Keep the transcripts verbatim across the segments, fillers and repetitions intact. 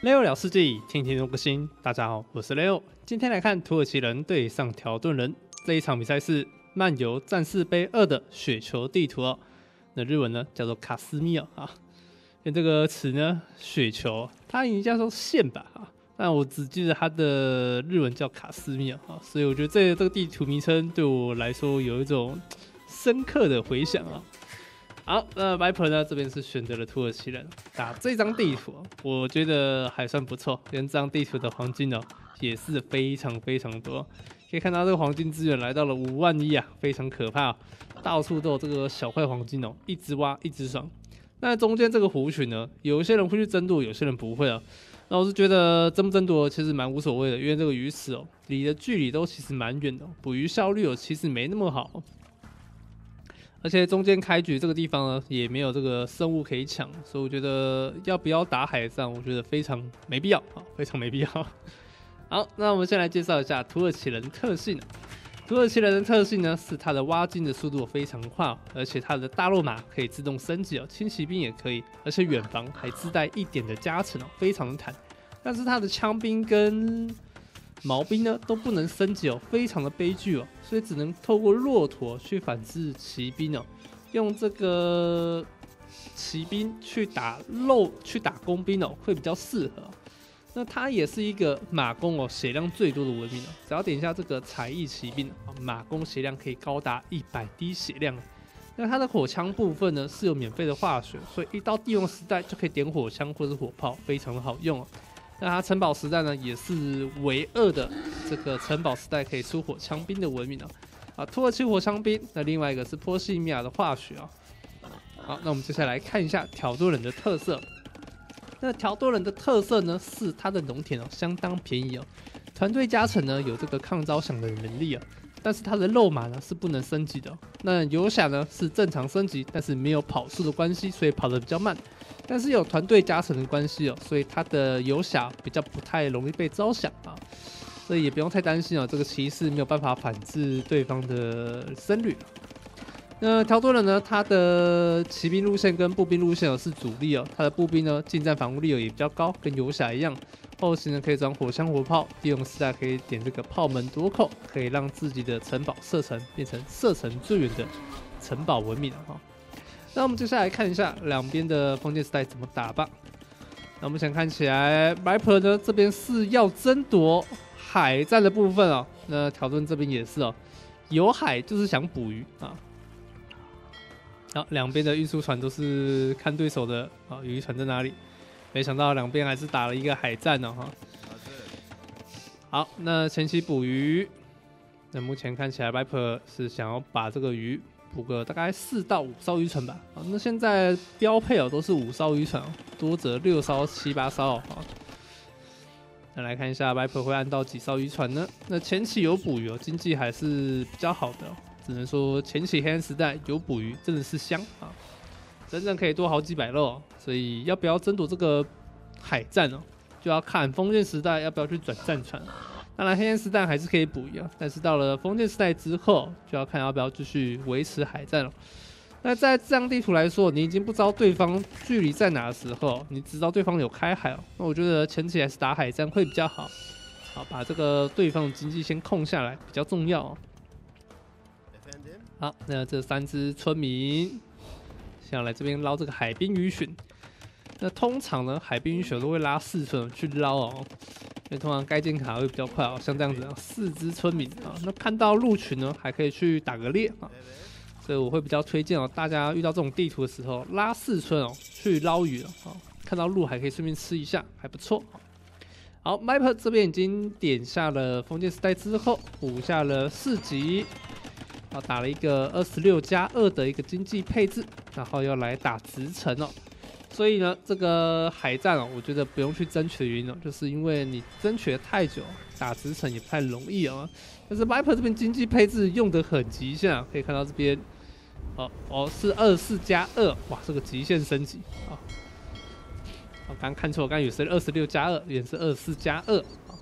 Leo 聊世纪，天天都更新。大家好，我是 Leo。今天来看土耳其人对上条顿人这一场比赛是漫游战士杯二的雪球地图哦。那日文呢叫做卡斯米尔啊。因为这个词呢，雪球，它应该叫做线吧啊。但我只记得它的日文叫卡斯米尔啊，所以我觉得这这个地图名称对我来说有一种深刻的回响啊。好，那 Viper 呢这边是选择了土耳其人打这张地图，我觉得还算不错。因为这张地图的黄金哦也是非常非常多，可以看到这个黄金资源来到了五万一啊，非常可怕哦，到处都有这个小块黄金哦，一直挖一直爽。那中间这个湖群呢，有一些人会去争夺，有些人不会啊。那我是觉得争不争夺其实蛮无所谓的，因为这个鱼池哦离的距离都其实蛮远的，捕鱼效率哦其实没那么好。而且中间开局这个地方呢，也没有这个生物可以抢，所以我觉得要不要打海战，我觉得非常没必要啊，非常没必要。好，那我们先来介绍一下土耳其人特性。土耳其人的特性呢，是它的挖金的速度非常快，而且它的大肉马可以自动升级哦，轻骑兵也可以，而且远防还自带一点的加成哦，非常的坦。但是它的枪兵跟毛兵呢都不能升级哦，非常的悲剧哦，所以只能透过骆驼去反制骑兵哦，用这个骑兵去打肉去打工兵哦，会比较适合。那它也是一个马弓哦，血量最多的文明哦，只要点一下这个才艺骑兵啊，马弓血量可以高达一百滴血量。那它的火枪部分呢是有免费的化学，所以一到帝王时代就可以点火枪或者火炮，非常的好用哦。那它城堡时代呢，也是唯二的这个城堡时代可以出火枪兵的文明哦。啊，土耳其火枪兵，那另外一个是波西米亚的化学啊。好，那我们接下来看一下条顿人的特色。那条顿人的特色呢，是它的农田哦相当便宜哦，团队加成呢有这个抗招降的能力啊，但是它的肉马呢是不能升级的哦。那游侠呢是正常升级，但是没有跑速的关系，所以跑得比较慢。但是有团队加成的关系哦，所以它的游侠比较不太容易被招降啊，所以也不用太担心哦，这个骑士没有办法反制对方的僧侣。那条顿人呢，他的骑兵路线跟步兵路线哦是主力哦，他的步兵呢近战防御力也比较高，跟游侠一样。后期呢可以装火枪火炮，帝王时代可以点这个炮门夺口，可以让自己的城堡射程变成射程最远的城堡文明哈。那我们接下来看一下两边的封建时代怎么打吧。那我们想看起来 Viper 呢这边是要争夺海战的部分哦，那条顿这边也是哦，有海就是想捕鱼啊。好，两边的运输船都是看对手的啊，渔船在哪里？没想到两边还是打了一个海战呢、哦、哈。好，那前期捕鱼，那目前看起来 Viper 是想要把这个鱼捕个大概四到五艘渔船吧。啊，那现在标配哦都是五艘渔船，多则六艘、七八艘啊。那来看一下 Viper 会按到几艘渔船呢？那前期有捕鱼哦，经济还是比较好的、哦。只能说前期黑暗时代有捕鱼真的是香啊，真正可以多好几百肉、哦，所以要不要争夺这个海战哦，就要看封建时代要不要去转战船。当然黑暗时代还是可以捕鱼啊，但是到了封建时代之后，就要看要不要继续维持海战了。那在这张地图来说，你已经不知道对方距离在哪的时候，你知道对方有开海哦，那我觉得前期还是打海战会比较好，好把这个对方的经济先控下来比较重要哦。好，那这三只村民想来这边捞这个海滨鱼鲟。那通常呢，海滨鱼鲟都会拉四村去捞哦，因为通常该建卡会比较快哦。像这样子、啊，四只村民啊，那看到鹿群呢，还可以去打个猎啊。所以我会比较推荐哦，大家遇到这种地图的时候，拉四村哦去捞鱼哦，看到鹿还可以顺便吃一下，还不错。好 ，Map 这边已经点下了封建时代之后，补下了四级。打了一个二十六加二的一个经济配置，然后要来打直城哦。所以呢，这个海战哦，我觉得不用去争取的原因哦，就是因为你争取的太久，打直城也不太容易哦。但是 Viper 这边经济配置用得很极限啊，可以看到这边，哦哦是二十四加二，哇，这个极限升级啊！我刚刚看错，我刚刚以为是二十六加二，原来是二十四加二。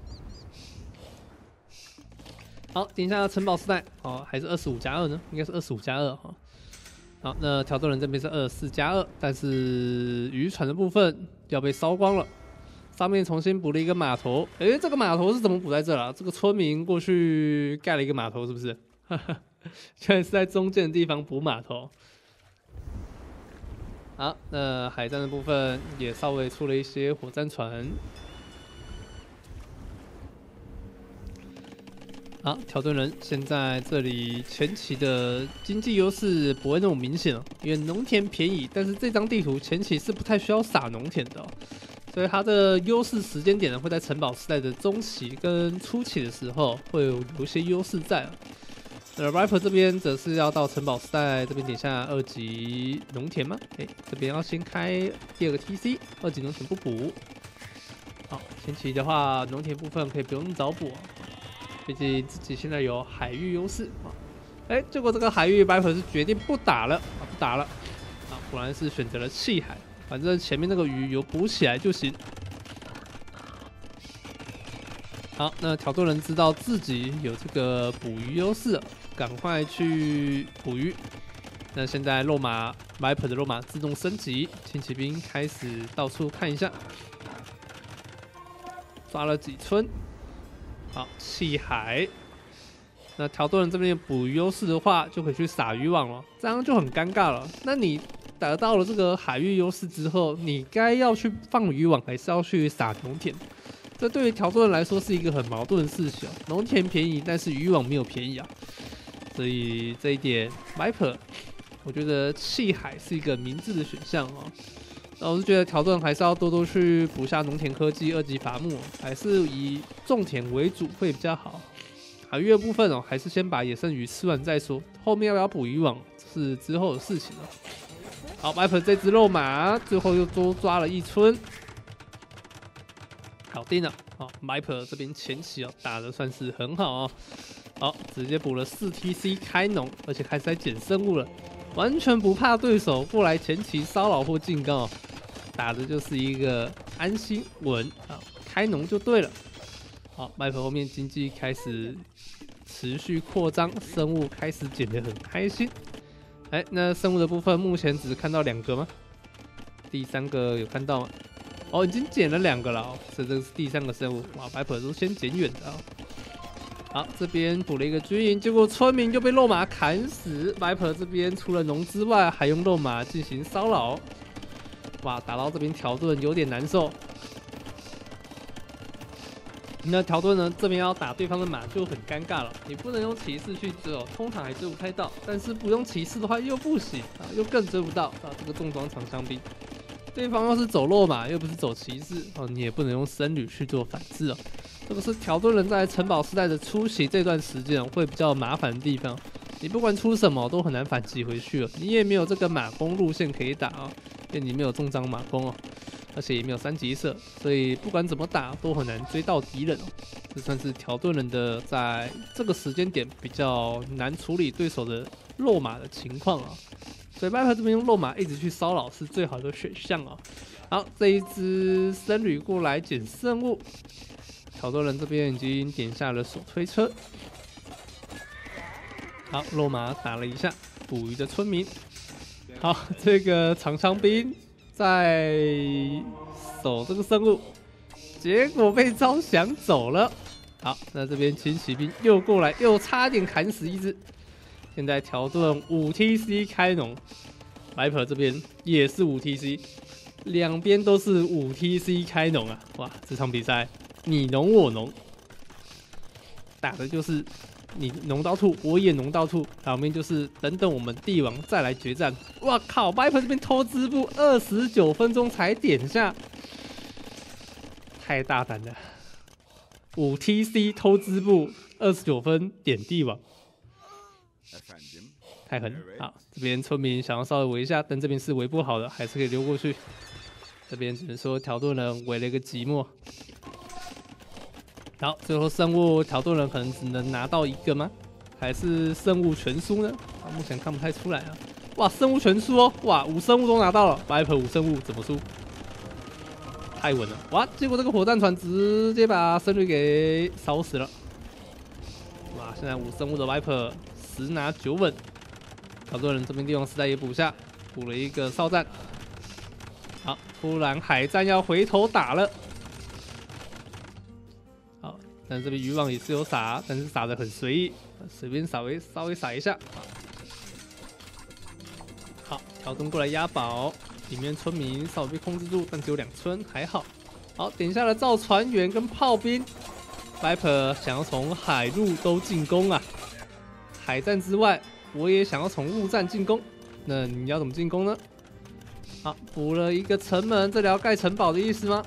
好，点一下城堡时代，哦，还是二十五加二呢？应该是二十五加二哈。好，那条顿人这边是二十四加二，但是渔船的部分要被烧光了。 上面重新补了一个码头。诶，这个码头是怎么补在这了？这个村民过去盖了一个码头，是不是？居然是在中间的地方补码头。好，那海战的部分也稍微出了一些火战船。好，条顿人现在这里前期的经济优势不会那么明显哦，因为农田便宜，但是这张地图前期是不太需要撒农田的、哦，所以它的优势时间点呢会在城堡时代的中期跟初期的时候会有有一些优势在、哦。那 Viper 这边则是要到城堡时代这边点下二级农田吗？哎，这边要先开第二个 T C， 二级农田不补。好，前期的话农田部分可以不用那么早补、哦。毕竟自己现在有海域优势啊，哎，结果这个海域 Viper 是决定不打了啊，不打了啊，果然是选择了弃海，反正前面那个鱼有补起来就行。好，那条顿人知道自己有这个捕鱼优势，赶快去捕鱼。那现在肉马 Viper 的肉马自动升级，轻骑兵开始到处看一下，抓了几村。好，弃海。那条顿人这边捕鱼优势的话，就可以去撒渔网了，这样就很尴尬了。那你得到了这个海域优势之后，你该要去放渔网，还是要去撒农田？这对于条顿人来说是一个很矛盾的事情。农田便宜，但是渔网没有便宜啊。所以这一点 ，Viper， 我觉得弃海是一个明智的选项哦。那我是觉得条顿还是要多多去补下农田科技、二级伐木，还是以种田为主会比较好。海域的部分哦，还是先把野生鱼吃完再说，后面要不要补渔网是之后的事情了。好 ，Viper 这只肉马最后又多抓了一村，搞定了。好 ，Viper 这边前期哦打的算是很好哦，好，直接补了四 T C 开农，而且开始在捡生物了。完全不怕对手过来前期骚扰或进攻，打的就是一个安心稳啊，开农就对了。好 ，Viper 后面经济开始持续扩张，生物开始捡得很开心。哎，那生物的部分目前只看到两个吗？第三个有看到吗？哦，已经捡了两个了哦，这这是第三个生物。哇 ，Viper 都先捡远的啊、哦。好，这边补了一个军营，结果村民就被肉马砍死。Viper 这边除了农之外，还用肉马进行骚扰。哇，打到这边条顿有点难受。那条顿呢，这边要打对方的马就很尴尬了。你不能用骑士去追哦，通常还追不太到，但是不用骑士的话又不行啊，又更追不到啊。这个重装长枪兵，对方要是走肉马，又不是走骑士哦，你也不能用僧侣去做反制哦。这个是条顿人在城堡时代的初期这段时间会比较麻烦的地方，你不管出什么都很难反击回去了，你也没有这个马弓路线可以打啊、哦，因为你没有重装马弓哦，而且也没有三级射，所以不管怎么打都很难追到敌人哦。这算是条顿人的在这个时间点比较难处理对手的肉马的情况啊、哦，所以 Viper 这边用肉马一直去骚扰是最好的选项啊、哦。好，这一只僧侣过来捡圣物。条顿人这边已经点下了手推车，好，肉马打了一下捕鱼的村民。好，这个长枪兵在守这个生物，结果被招降走了。好，那这边轻骑兵又过来，又差点砍死一只。现在条顿五 T C 开农 ，Viper 这边也是五 T C， 两边都是五 T C 开农啊！哇，这场比赛。你农我农，打的就是你农到吐，我也农到吐，旁边就是等等我们帝王再来决战。哇靠 ，Viper 这边偷织布，二十九分钟才点下，太大胆了！五 T C 偷织布，二十九分点帝王，太狠了！好，这边村民想要稍微围一下，但这边是围不好的，还是可以溜过去。这边只能说条顿人围了一个寂寞。好，最后生物条顿人可能只能拿到一个吗？还是生物全输呢？啊，目前看不太出来啊。哇，生物全输哦！哇，五生物都拿到了 ，Viper 五生物怎么输？太稳了！哇，结果这个火战船直接把僧侣给烧死了。哇，现在五生物的 Viper 十拿九稳。条顿人这边帝王时代也补下，补了一个哨战。好，突然海战要回头打了。 但是这边渔网也是有撒，但是撒的很随意，随便稍微稍微撒一下。好，调灯过来押宝，里面村民稍微被控制住，但只有两村，还好。好，点下了造船员跟炮兵 ，Viper 想要从海陆都进攻啊！海战之外，我也想要从陆战进攻。那你要怎么进攻呢？好，补了一个城门，这里要盖城堡的意思吗？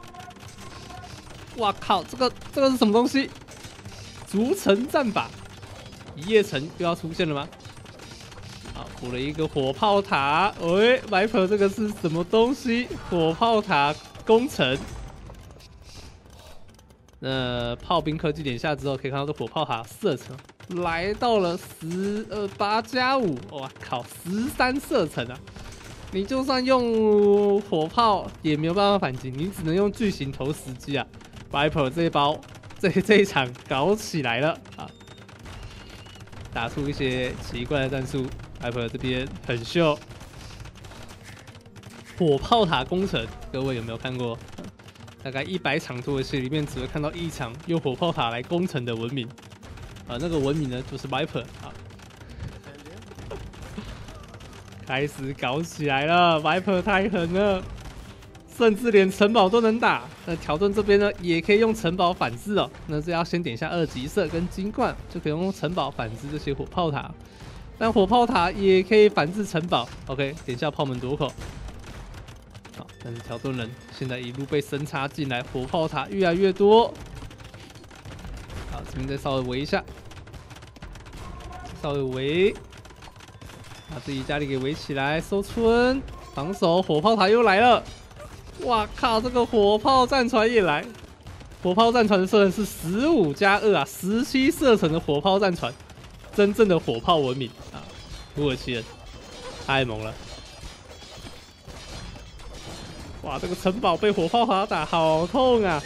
哇靠，这个这个是什么东西？逐城战法，一夜城又要出现了吗？好，补了一个火炮塔。喂 ，Viper 这个是什么东西？火炮塔攻城。那炮兵科技点下之后，可以看到这火炮塔射程来到了十二八加五，哇靠，十三射程啊！你就算用火炮也没有办法反击，你只能用巨型投石机啊！ Viper 这一包，这这一场搞起来了啊！打出一些奇怪的战术 ，Viper 这边很秀。火炮塔攻城，各位有没有看过？大概一百场土耳其里面，只会看到一场用火炮塔来攻城的文明啊！那个文明呢，就是 Viper 啊！开始搞起来了 ，Viper 太狠了。甚至连城堡都能打。那条顿这边呢，也可以用城堡反制哦。那这要先点一下二级射跟金冠，就可以用城堡反制这些火炮塔。但火炮塔也可以反制城堡。OK， 点下炮门夺口。好，但是条顿人现在一路被深插进来，火炮塔越来越多。好，这边再稍微围一下，稍微围，把自己家里给围起来，收村，防守。火炮塔又来了。哇靠！这个火炮战船也来，火炮战船的射程是十五加二啊，十七射程的火炮战船，真正的火炮文明啊！土耳其人太猛了！哇，这个城堡被火炮塔打，好痛啊！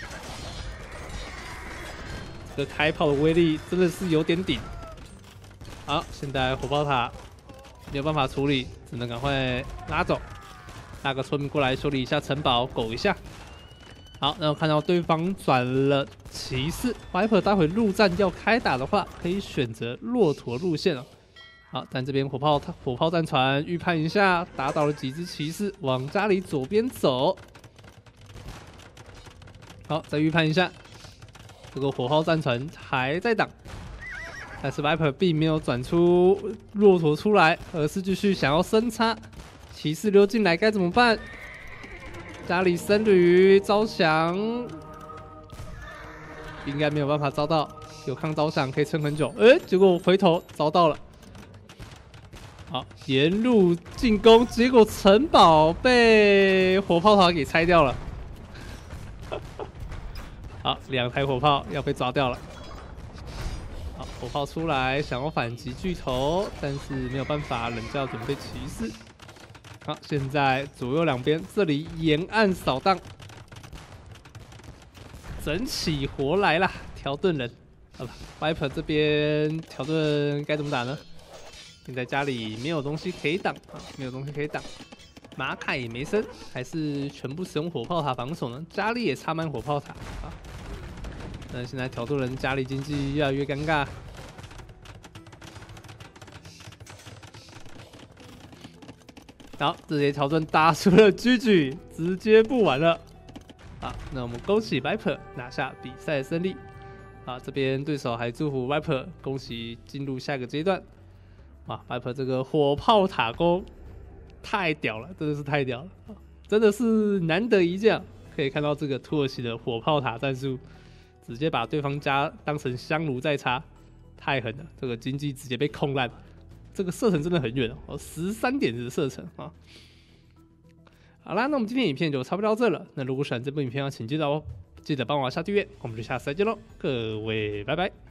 这个开炮的威力真的是有点顶。好，现在火炮塔没有办法处理，只能赶快拉走。拉个村民过来修理一下城堡，苟一下。好，那我看到对方转了骑士 ，Viper 待会陆战要开打的话，可以选择骆驼路线哦。好，但这边火炮火炮战船预判一下，打倒了几只骑士，往家里左边走。好，再预判一下，这个火炮战船还在挡，但是 Viper 并没有转出骆驼出来，而是继续想要深插。骑士溜进来该怎么办？家里僧侣招降，应该没有办法招到。有抗招降可以撑很久，哎、欸，结果我回头招到了。好，沿路进攻，结果城堡被火炮塔给拆掉了。好，两台火炮要被抓掉了。好，火炮出来想要反击巨头，但是没有办法，人家要准备骑士。好，现在左右两边这里沿岸扫荡，整起活来啦！条顿人，好吧 ，Viper 这边条顿该怎么打呢？现在家里没有东西可以挡啊，没有东西可以挡。马凯也没升，还是全部使用火炮塔防守呢？家里也插满火炮塔啊。那现在条顿人家里经济越来越尴尬。好，这些条顿打出了 G G， 直接不玩了。好，那我们恭喜 Viper 拿下比赛胜利。啊，这边对手还祝福 Viper 恭喜进入下一个阶段。哇 ，Viper 这个火炮塔攻太屌了，真的是太屌了，真的是难得一见。可以看到这个土耳其的火炮塔战术，直接把对方家当成香炉在插，太狠了，这个经济直接被控烂。这个射程真的很远哦，十三点的射程啊！好啦，那我们今天影片就差不多到这了。那如果喜欢这部影片，请记得哦，记得帮我下订阅，我们就下次再见喽，各位拜拜。